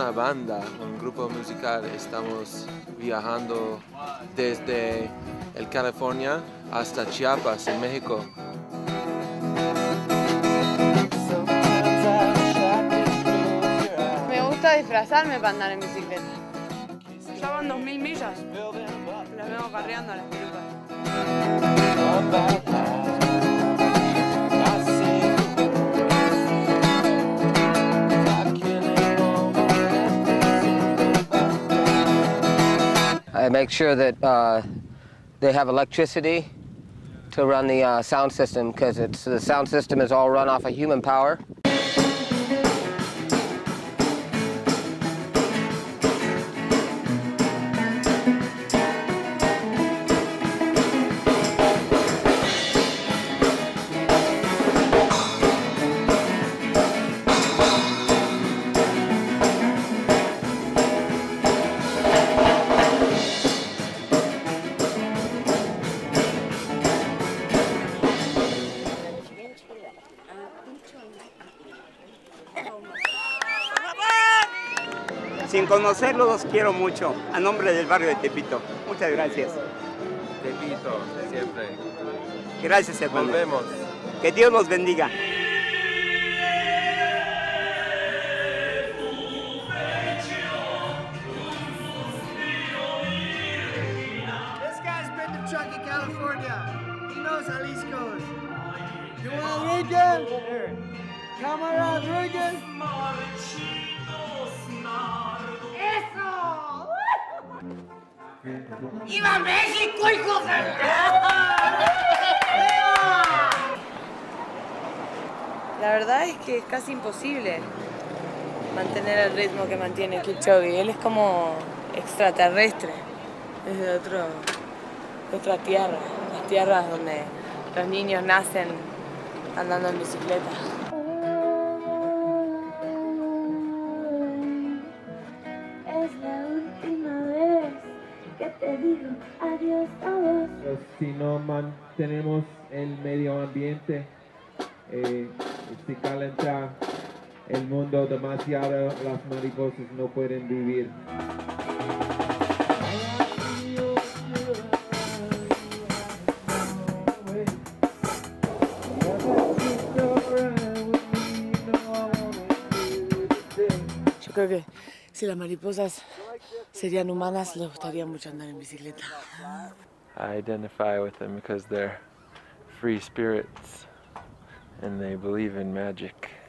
una banda, un grupo musical. Estamos viajando desde el California hasta Chiapas, en México. Me gusta disfrazarme para andar en bicicleta. Ya van 2000 millas. Las vengo carreando a las pelucas. I make sure that they have electricity to run the sound system, because the sound system is all run off of human power. Sin conocerlos, los quiero mucho. A nombre del barrio de Tepito. Muchas gracias. Tepito, siempre. Gracias, hermano. Volvemos. Que Dios los bendiga. This guy's been to Truckee, California. He knows how East goes. You want Reagan? Come around, Reagan. ¡Eso! ¡Viva México, hijo de... La verdad es que es casi imposible mantener el ritmo que mantiene Kipchoge. Él es como extraterrestre, es de otra tierra, las tierras donde los niños nacen andando en bicicleta. Es la última vez que te digo adiós a vos. Si no mantenemos el medio ambiente, se calenta el mundo demasiado, las mariposas no pueden vivir. Yo creo que si las mariposas serían humanas, les gustaría mucho andar en bicicleta. I identify with them because they're free spirits and they believe in magic.